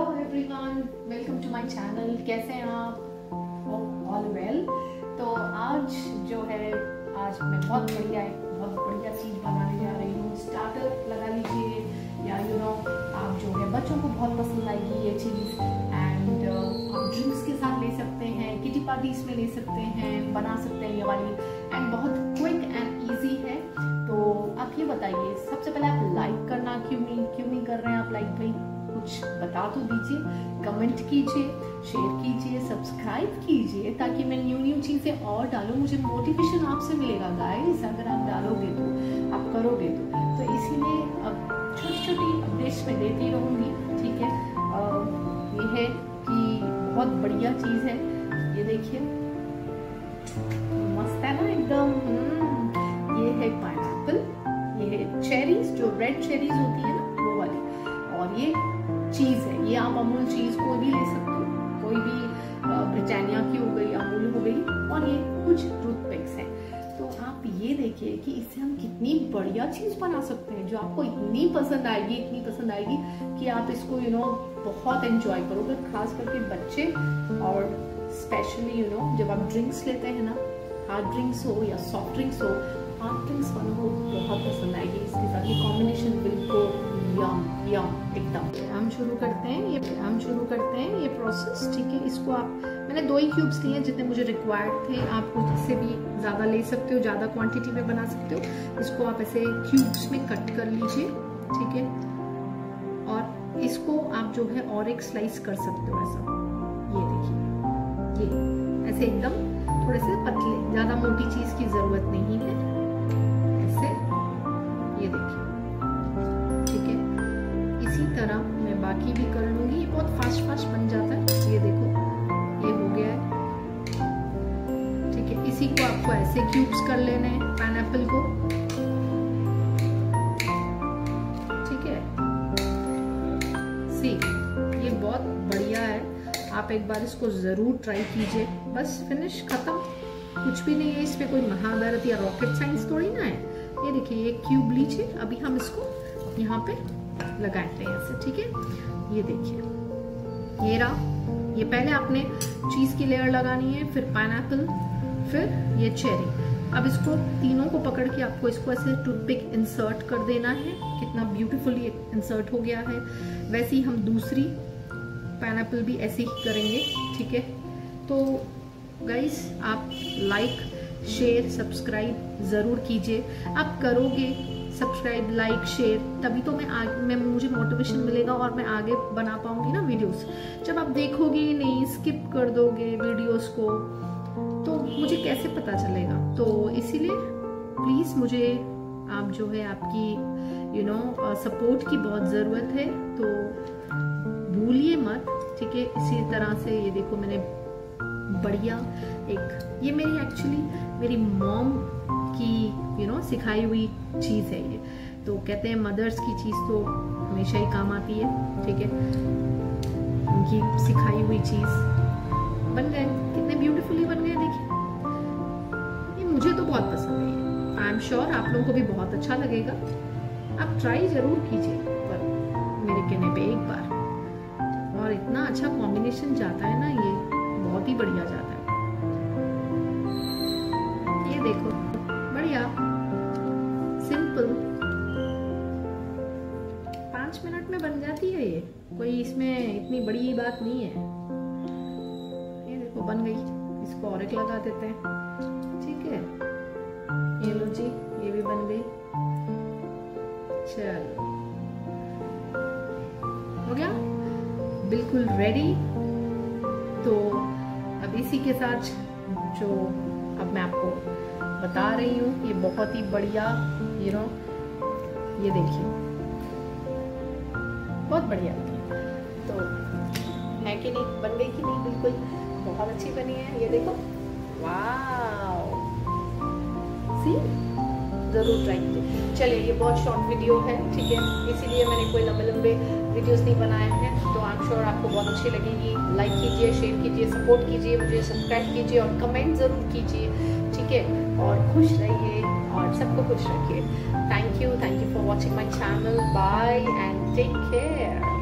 Everyone, welcome to my channel. कैसे हैं आप? All well. तो आज जो है आज मैं बहुत बढ़िया चीज़ बनाने जा रही हूँ। स्टार्टर लगा लीजिए या आप जो है बच्चों को बहुत पसंद आएगी ये चीज़। एंड आप ड्रिंक्स के साथ ले सकते हैं, किटी पार्टीज में ले सकते हैं, बना सकते हैं ये वाली। एंड बहुत क्विक एंड ईजी है। तो आप ये बताइए, सबसे पहले आप लाइक करना क्यों नहीं कर रहे हैं आप लाइक? भाई कुछ बता तो दीजिए, कमेंट कीजिए, शेयर कीजिए, सब्सक्राइब कीजिए, ताकि मैं न्यू चीजें और डालूं। मुझे मोटिवेशन आपसे मिलेगा गाइस, अगर आप डालोगे तो, आप करोगे तो इसीलिए अब छोटी अपडेट्स में देती रहूंगी। ठीक है, ये है कि बहुत बढ़िया चीज है। ये देखिए, मस्त है ना एकदम। ये है पाइनएप्पल, ये है चेरीज, जो रेड चेरीज होती है ना वो वाली, और ये चीज है। ये आप अमूल चीज कोई भी ले सकते हो, कोई भी ब्रिटानिया की हो गई, अमूल हो गई, और ये कुछ टूथपिक्स हैं। तो आप ये देखिए कि इससे हम कितनी बढ़िया चीज बना सकते हैं, जो आपको इतनी पसंद आएगी कि आप इसको बहुत एंजॉय करोगे। खास करके बच्चे, और स्पेशली जब आप ड्रिंक्स लेते हैं ना, हार्ड ड्रिंक्स हो या सॉफ्ट ड्रिंक्स हो, हार्ड ड्रिंक्स वालों को बहुत पसंद आएगी। इसके साथ ये कॉम्बिनेशन बिल्कुल यम एकदम। हम शुरू करते हैं ये प्रोसेस। ठीक है, इसको मैंने 2 ही क्यूब्स लिए हैं जितने मुझे रिक्वायर्ड थे। आप इससे भी ज़्यादा ले सकते हो, ज़्यादा क्वांटिटी में बना सकते हो। इसको आप ऐसे क्यूब्स में कट कर लीजिए। ठीक है, और इसको आप जो है और एक स्लाइस कर सकते हो ऐसा। ये देखिए, ये ऐसे एकदम थोड़े से पतले, ज़्यादा मोटी चीज़ की ज़रूरत नहीं है। ऐसे ये देखिए, ठीक है। इसी तरह मैं बाकी भी कर लूंगी। ये बहुत फास्ट बन जाता है। ये देखो, ये हो गया है। ठीक है, इसी को आपको ऐसे क्यूब्स कर लेने हैं, पाइनएप्पल को। ठीक है, सी, ये बहुत बढ़िया है। आप एक बार इसको जरूर ट्राई कीजिए। बस फिनिश, खत्म, कुछ भी नहीं है इसमें। कोई महाभारत या रॉकेट साइंस थोड़ी ना है। ये देखिए, ये क्यूब लीजिए। अभी हम इसको यहाँ पे लगाते हैं ऐसे। ठीक है, ये देखिए, ये रहा। ये पहले आपने चीज की लेयर लगानी है, फिर पाइनएप्पल, फिर ये चेरी। अब इसको तीनों को पकड़ के आपको इसको ऐसे टूथपिक इंसर्ट कर देना है। कितना ब्यूटीफुली इंसर्ट हो गया है। वैसे ही हम दूसरी पाइनएप्पल भी ऐसे ही करेंगे। ठीक है, तो गाइस आप लाइक, शेयर, सब्सक्राइब जरूर कीजिए। आप करोगे सब्सक्राइब, लाइक, शेयर, तभी तो मुझे मोटिवेशन मिलेगा और मैं आगे बना पाऊंगी ना वीडियोस। जब आप देखोगे नहीं, स्किप कर दोगे वीडियोस को, तो मुझे कैसे पता चलेगा? तो इसीलिए प्लीज मुझे आप जो है आपकी सपोर्ट की बहुत जरूरत है। तो भूलिए मत। ठीक है, इसी तरह से ये देखो, मैंने बढ़िया एक, ये मेरी मॉम की सिखाई हुई चीज है ये। तो कहते हैं मदर्स की चीज तो हमेशा ही काम आती है। ठीक है, उनकी सिखाई हुई चीज बन गए, कितने ब्यूटीफुली बन गए। देखिए, ये मुझे तो बहुत पसंद है। आई एम श्योर आप लोगों को भी बहुत अच्छा लगेगा। आप ट्राई जरूर कीजिए पर मेरे कहने पे एक बार। और इतना अच्छा कॉम्बिनेशन जाता है ना, ये बहुत ही बढ़िया जाता है। ये देखो, बढ़िया, सिंपल, 5 मिनट में बन जाती है ये। कोई इसमें इतनी बड़ी बात नहीं है। ये देखो, बन गई। इसको और एक लगा देते हैं। ठीक है, ये लो जी, ये भी बन गई। चलो, हो गया, बिल्कुल रेडी। तो अब इसी के साथ जो अब मैं आपको बता रही हूँ, ये बहुत ही बढ़िया, ये देखिए, बहुत बढ़िया लगी। तो है कि नहीं, बन गई कि नहीं? बिल्कुल बहुत अच्छी बनी है। ये देखो, वाव, सी, जरूर ट्राई कीजिए। चलिए, ये बहुत शॉर्ट वीडियो है। ठीक है, इसीलिए मैंने कोई लंबे वीडियोस नहीं बनाए हैं। तो आई एम श्योर आपको बहुत अच्छी लगेगी। लाइक कीजिए, शेयर कीजिए, सपोर्ट कीजिए, मुझे सब्सक्राइब कीजिए और कमेंट जरूर कीजिए। ठीक है, और खुश रहिए और सबको खुश रखिए। Thank you for watching my channel. Bye and take care.